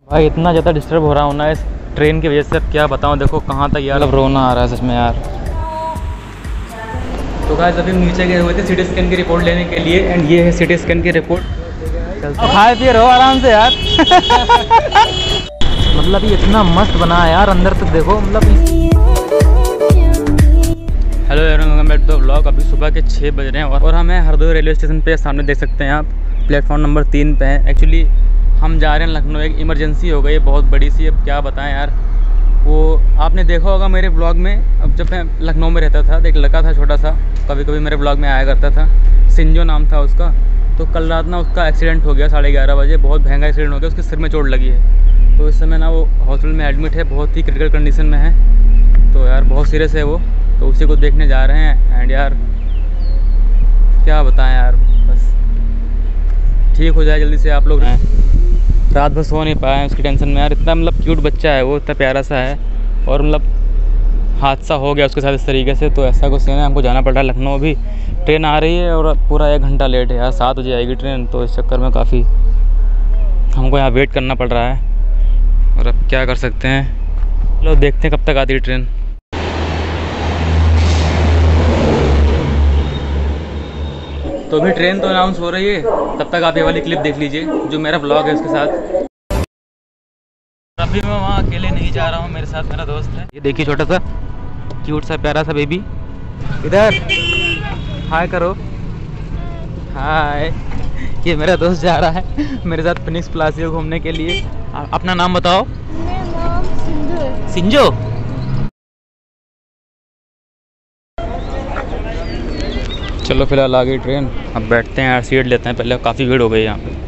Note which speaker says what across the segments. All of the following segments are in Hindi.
Speaker 1: भाई इतना ज़्यादा डिस्टर्ब हो रहा हूँ ना इस ट्रेन की वजह से, अब क्या बताऊँ। देखो कहाँ तक यार, अब रोना आ रहा है सच में यार। तो गाइस अभी नीचे गए हुए थे सिटी स्कैन की रिपोर्ट लेने के लिए, एंड ये है सिटी स्कैन की रिपोर्ट। खाए पिए रहो आराम से यार। मतलब ये इतना मस्त बना है यार, अंदर तक देखो मतलब। Hello welcome back to the vlog. अभी सुबह के 6 बज रहे हैं और हम हैं हरदोई रेलवे स्टेशन पे। सामने देख सकते हैं आप, प्लेटफॉर्म नंबर 3 पे हैं। एक्चुअली हम जा रहे हैं लखनऊ, एक इमरजेंसी हो गई है बहुत बड़ी सी। अब क्या बताएं यार, वो आपने देखा होगा मेरे ब्लॉग में। अब जब मैं लखनऊ में रहता था तो एक लड़का था छोटा सा, कभी कभी मेरे ब्लॉग में आया करता था, सिंजो नाम था उसका। तो कल रात ना उसका एक्सीडेंट हो गया 11:30 बजे, बहुत भयंकर एक्सीडेंट हो गया। उसके सिर में चोट लगी है, तो इस समय ना वो हॉस्पिटल में एडमिट है, बहुत ही क्रिटिकल कंडीशन में है। तो यार बहुत सीरियस है वो, तो उसी को देखने जा रहे हैं। एंड यार क्या बताएं यार, बस ठीक हो जाए जल्दी से। आप लोग रात भर सो नहीं पाए उसकी टेंशन में यार। इतना मतलब क्यूट बच्चा है वो, इतना प्यारा सा है, और मतलब हादसा हो गया उसके साथ इस तरीके से। तो ऐसा कुछ सीन है, हमको जाना पड़ रहा है लखनऊ। अभी ट्रेन आ रही है और पूरा 1 घंटा लेट है यार, 7 बजे आएगी ट्रेन। तो इस चक्कर में काफ़ी हमको यहाँ वेट करना पड़ रहा है, और अब क्या कर सकते हैं। चलो देखते हैं कब तक आती है ट्रेन। तो अभी ट्रेन तो अनाउंस हो रही है, तब तक आप ये वाली क्लिप देख लीजिए जो मेरा ब्लॉग है उसके साथ। अभी मैं वहाँ अकेले नहीं जा रहा हूँ, मेरे साथ मेरा दोस्त है। ये देखिए छोटा सा क्यूट सा प्यारा सा बेबी, इधर हाय करो, हाय। ये मेरा दोस्त जा रहा है मेरे साथ फिनिक्स प्लासियो घूमने के लिए। अपना नाम बताओ।
Speaker 2: मेरा नाम सिंधु है।
Speaker 1: सिंजो। चलो फिलहाल आ गई ट्रेन, अब बैठते हैं यार, सीट लेते हैं पहले, काफ़ी भीड़ हो गई यहाँ पे।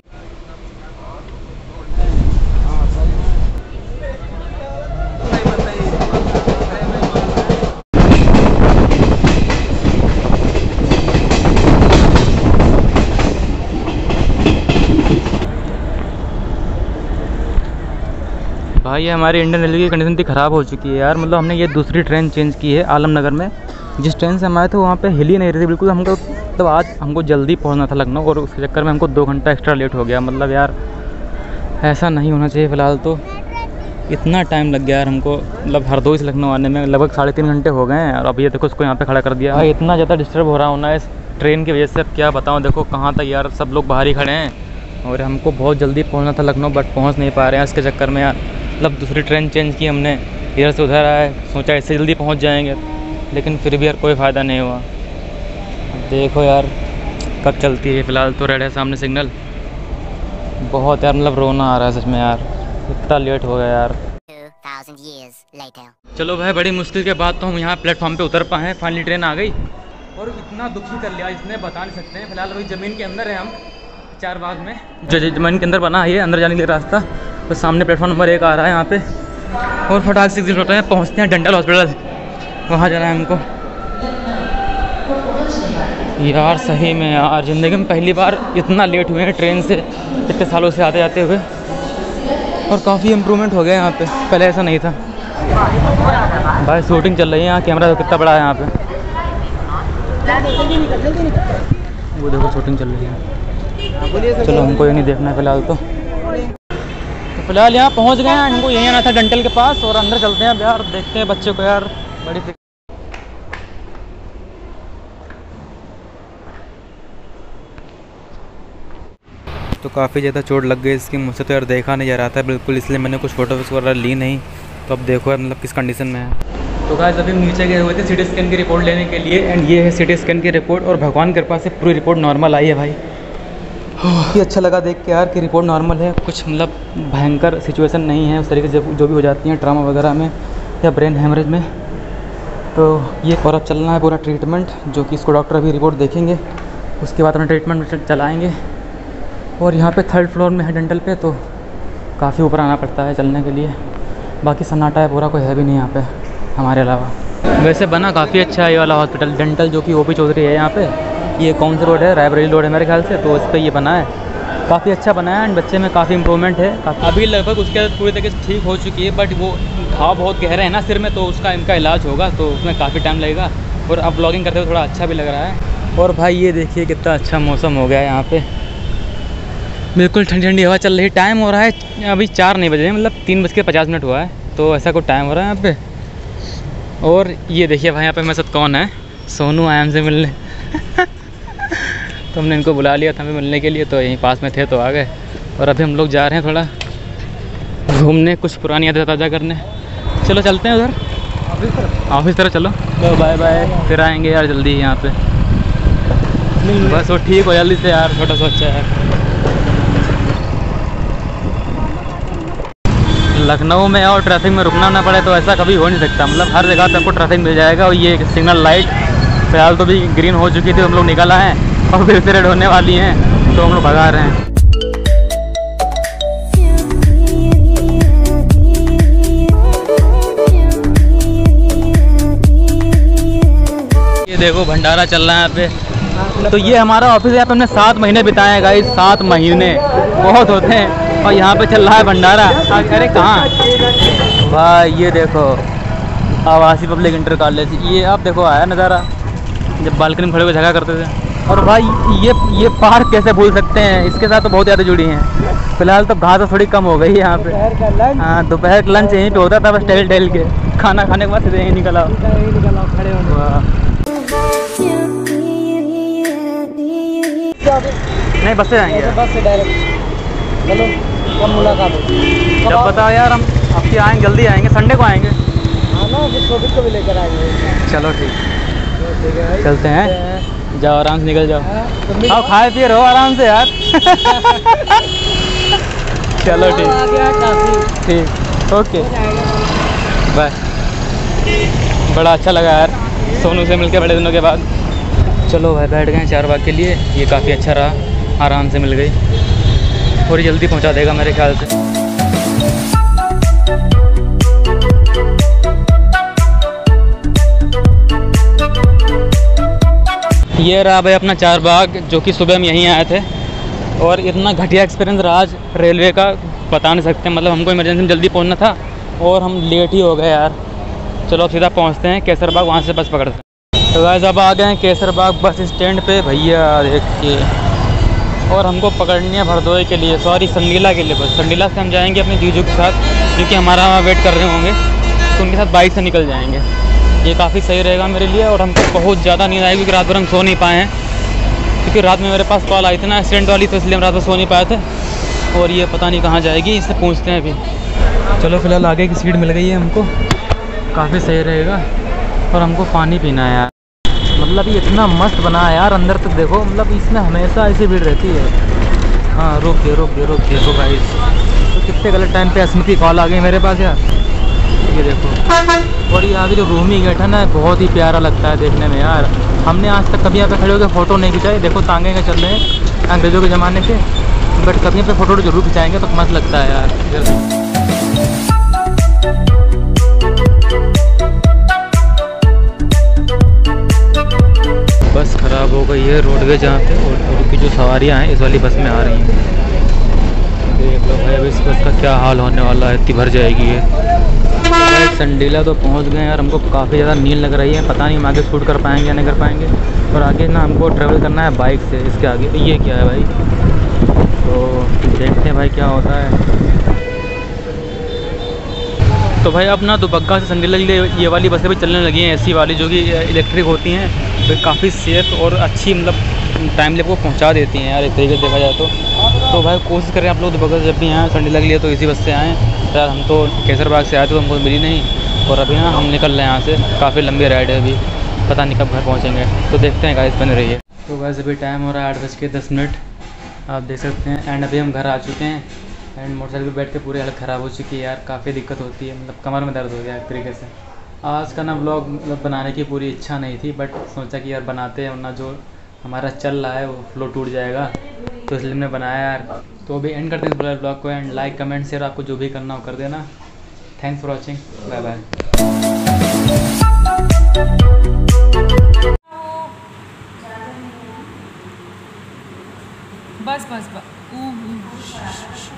Speaker 1: भाई ये हमारी इंडियन रेलवे की कंडीशन इतनी ख़राब हो चुकी है यार। मतलब हमने ये दूसरी ट्रेन चेंज की है आलमनगर में। जिस ट्रेन से हम आए थे वहाँ पे हिल ही नहीं रही थी बिल्कुल। हमको मतलब आज हमको जल्दी पहुँचना था लखनऊ, और उसके चक्कर में हमको 2 घंटा एक्स्ट्रा लेट हो गया। मतलब यार ऐसा नहीं होना चाहिए। फ़िलहाल तो इतना टाइम लग गया यार हमको, मतलब हरदोई से लखनऊ आने में लगभग 3.5 घंटे हो गए हैं। और अभी ये देखो उसको यहाँ पे खड़ा कर दिया। भाई इतना ज़्यादा डिस्टर्ब हो रहा हूँ ना इस ट्रेन की वजह से, अब क्या बताऊँ। देखो कहाँ तक यार, सब लोग बाहर ही खड़े हैं, और हमको बहुत जल्दी पहुँचना था लखनऊ, बट पहुँच नहीं पा रहे हैं इसके चक्कर में यार। मतलब दूसरी ट्रेन चेंज की हमने, इधर से उधर आए, सोचा इससे जल्दी पहुँच जाएंगे, लेकिन फिर भी यार कोई फ़ायदा नहीं हुआ। देखो यार कब चलती है। फ़िलहाल तो रेड है सामने सिग्नल। बहुत यार मतलब रोना आ रहा है सच में यार, इतना लेट हो गया यार।
Speaker 2: 2000 years later.
Speaker 1: चलो भाई बड़ी मुश्किल के बाद तो हम यहाँ प्लेटफॉर्म पे उतर पाए हैं। फाइनली ट्रेन आ गई, और इतना दुखी कर लिया इसने बता नहीं सकते हैं। फिलहाल अभी ज़मीन के अंदर है हम, 4 बाग में जो ज़मीन के अंदर बना है, ये अंदर जाने के लिए रास्ता। तो सामने प्लेटफॉर्म नंबर 1 आ रहा है यहाँ पे, और फटाक से एग्जिट होते हैं, पहुँचते हैं डेंटल हॉस्पिटल, वहाँ जाना है हमको। यार सही में यार ज़िंदगी में पहली बार इतना लेट हुए हैं ट्रेन से, इतने सालों से आते जाते हुए। और काफ़ी इम्प्रूवमेंट हो गया यहाँ पे, पहले ऐसा नहीं था। भाई शूटिंग चल रही है यहाँ, कैमरा तो कितना बड़ा है यहाँ पे, वो देखो शूटिंग चल रही है। चलो हमको ये नहीं देखना है फ़िलहाल। तो फिलहाल यहाँ पहुँच गए हैं, हमको यहीं आना था डेंटल के पास, और अंदर चलते हैं अब यार, देखते हैं बच्चे को यार बड़ी। तो काफ़ी ज़्यादा चोट लग गई इसकी, मुझसे तो यार देखा नहीं जा रहा था बिल्कुल, इसलिए मैंने कुछ फ़ोटो वगैरह ली नहीं। तो अब देखो यार मतलब किस कंडीशन में है। तो गाइस अभी नीचे गए हुए थे सिटी स्कैन की रिपोर्ट लेने के लिए, एंड ये है सिटी स्कैन की रिपोर्ट, और भगवान की कृपा से पूरी रिपोर्ट नॉर्मल आई है भाई। काफ़ी अच्छा लगा देख के यार कि रिपोर्ट नॉर्मल है, कुछ मतलब भयंकर सिचुएशन नहीं है उस तरीके से जो भी हो जाती हैं ट्रामा वगैरह में या ब्रेन हेमरेज में। तो ये और अब चलना है पूरा ट्रीटमेंट, जो कि इसको डॉक्टर अभी रिपोर्ट देखेंगे, उसके बाद अपना ट्रीटमेंट चलाएँगे। और यहाँ पे 3rd फ्लोर में है डेंटल पे, तो काफ़ी ऊपर आना पड़ता है चलने के लिए। बाकी सन्नाटा है पूरा, कोई है भी नहीं यहाँ पे हमारे अलावा। वैसे बना काफ़ी अच्छा है ये वाला हॉस्पिटल डेंटल, जो कि ओपी चौधरी है यहाँ पे। ये कौन सा रोड है, रायबरेली रोड है मेरे ख्याल से, तो उस पर ये बना है, काफ़ी अच्छा बना है। एंड बच्चे में काफ़ी इंप्रूवमेंट है। अभी लगभग उसके बाद पूरी तरीके से ठीक हो चुकी है, बट वो घाव बहुत गहरे हैं ना सिर में, तो उसका इनका इलाज होगा, तो उसमें काफ़ी टाइम लगेगा। और अब ब्लॉगिंग करते हुए थोड़ा अच्छा भी लग रहा है। और भाई ये देखिए कितना अच्छा मौसम हो गया है यहाँ पे, बिल्कुल ठंडी ठंडी हवा चल रही। टाइम हो रहा है अभी 4 नहीं बजे, मतलब 3:50 हुआ है, तो ऐसा कोई टाइम हो रहा है यहाँ पे। और ये देखिए भाई यहाँ पे मेरे साथ कौन है, सोनू आया हमसे मिलने तो हमने इनको बुला लिया था हमें मिलने के लिए, तो यहीं पास में थे तो आ गए। और अभी हम लोग जा रहे हैं थोड़ा घूमने, कुछ पुरानी यादें ताज़ा करने। चलो चलते हैं उधर ऑफिस तरफ। चलो तो बाय बाय, फिर आएंगे यार जल्दी यहाँ पे। बस वो ठीक हो जल्दी से यार, छोटा सा अच्छा है। लखनऊ में और ट्रैफिक में रुकना ना पड़े तो ऐसा कभी हो नहीं सकता। मतलब हर जगह पे आपको ट्रैफिक मिल जाएगा। और ये सिग्नल लाइट फिलहाल तो भी ग्रीन हो चुकी थी, हम लोग निकल आए हैं और फिर से रेड होने वाली हैं, तो हम लोग भगा रहे हैं। ये देखो भंडारा चल रहा है यहाँ पे। तो ये हमारा ऑफिस है, यहाँ पे हमने 7 महीने बिताए हैं गाइस। 7 महीने बहुत होते हैं। और यहाँ पे चल रहा है भंडारा। अरे कहाँ भाई, ये देखो आवासी पब्लिक इंटर कॉलेज। ये आप देखो आया नज़ारा, जब बालकनी में खड़े होकर झगड़ा करते थे। और भाई ये पार्क कैसे भूल सकते हैं, इसके साथ तो बहुत यादें जुड़ी हैं। फिलहाल तो घास तो थोड़ी कम हो गई है यहाँ पे। हाँ, दोपहर का लंच यहीं पे होता था, बस टहल के खाना खाने के बाद सीधे यहीं निकल आओ खड़े हो। नहीं बस से जाएंगे, बस से डायरेक्ट। चलो कब मुलाकात होगी, जब बताओ यार, हम आपके आएंगे, जल्दी आएंगे, संडे को आएंगे। हाँ ना, फिर शोभित को भी लेकर आएंगे। चलो ठीक है, चलते हैं। जाओ आराम से निकल जाओ। आओ खाए पिए रहो आराम से यार चलो ठीक, ओके बाय। बड़ा अच्छा लगा यार सोनू से मिलके बड़े दिनों के बाद। चलो भाई बैठ गए 4 बाग के लिए। ये काफ़ी अच्छा रहा, आराम से मिल गई। थोड़ी जल्दी पहुंचा देगा मेरे ख्याल से। ये रहा भाई अपना 4 बाग, जो कि सुबह हम यहीं आए थे। और इतना घटिया एक्सपीरियंस रहा आज रेलवे का, बता नहीं सकते। मतलब हमको इमरजेंसी में जल्दी पहुंचना था और हम लेट ही हो गए यार। चलो अब सीधा पहुंचते हैं केसर बाग, वहाँ से बस पकड़ते हैं। तो गाइस अब आ गए हैं केसर बाग बस स्टैंड पे भैया देखिए। और हमको पकड़नी है भरदोई के लिए, सॉरी संडीला के लिए। बस संडीला से हम जाएंगे अपने जीजू के साथ, क्योंकि हमारा वहाँ वेट कर रहे होंगे, तो उनके साथ बाइक से निकल जाएंगे। ये काफ़ी सही रहेगा मेरे लिए। और हमको बहुत ज़्यादा नींद आएगी, क्योंकि रात भर हम सो नहीं पाए हैं। क्योंकि रात में मेरे पास कॉल आई थी ना एक्सीडेंट वाली, तो इसलिए हम रात भर सो नहीं पाए थे। और ये पता नहीं कहाँ जाएगी, इससे पूछते हैं अभी। चलो फिलहाल आगे की सीट मिल गई है हमको, काफ़ी सही रहेगा। और हमको पानी पीना है यार। मतलब ये इतना मस्त बना है यार, अंदर तक देखो। मतलब इसमें हमेशा ऐसी भीड़ रहती है। हाँ रोक देखो भाई। तो कितने गलत टाइम पे अस्मित की कॉल आ गई मेरे पास यार। ये देखो। और ये आगे जो रूमी गेट है ना, बहुत ही प्यारा लगता है देखने में यार। हमने आज तक कभी यहाँ पे खड़े होकर फ़ोटो नहीं खिंचाई। देखो तांगे का चल रहे हैं अंग्रेज़ों के ज़माने के, बट कभी यहाँ पे फ़ोटो जरूर खिंचाएंगे तो मस्त लगता है यार। बस ख़राब हो गई है रोडवेज जहाँ पे, और की जो सवारियाँ हैं इस वाली बस में आ रही हैं। देख लो भाई अब इस बस का क्या हाल होने वाला है, इतनी भर जाएगी ये। भाई संडीला तो पहुँच गए यार। हमको काफ़ी ज़्यादा नींद लग रही है, पता नहीं हम आगे शूट कर पाएंगे या नहीं कर पाएंगे। और आगे ना हमको ट्रैवल करना है बाइक से, इसके आगे। तो ये क्या है भाई, तो देखते हैं भाई क्या होता है। तो भाई अपना दुबग्गा से संडीला के लिए ये वाली बसें भी चलने लगी हैं, एसी वाली, जो कि इलेक्ट्रिक होती हैं। तो काफ़ी सेफ़ और अच्छी, मतलब टाइम लेप को पहुंचा देती हैं यार एक तरीके से देखा जाए तो भाई कोशिश करें आप लोग दुबग्गा जब भी आएँ संडीला के लिए तो इसी बस से आएँ यार। हम तो केसर बाग से आए तो हमको मिली नहीं, और अभी ना हम निकल रहे हैं यहाँ से। काफ़ी लंबी राइड है, अभी पता नहीं कब घर पहुँचेंगे, तो देखते हैं गाइस बने रहिए। तो गाइस अभी टाइम हो रहा है 8:10, आप देख सकते हैं। एंड अभी हम घर आ चुके हैं। एंड मोटरसाइकिल पर बैठ के पूरी हालत ख़राब हो चुकी है यार, काफ़ी दिक्कत होती है। मतलब कमर में दर्द हो गया एक तरीके से। आज का ना व्लॉग मतलब बनाने की पूरी इच्छा नहीं थी, बट सोचा कि यार बनाते हैं, वरना जो हमारा चल रहा है वो फ्लो टूट जाएगा, तो इसलिए हमने बनाया यार। तो अभी एंड करते हैं इस व्लॉग को। एंड लाइक कमेंट शेयर आपको जो भी करना हो कर देना। Thanks for watching, bye bye.
Speaker 3: बस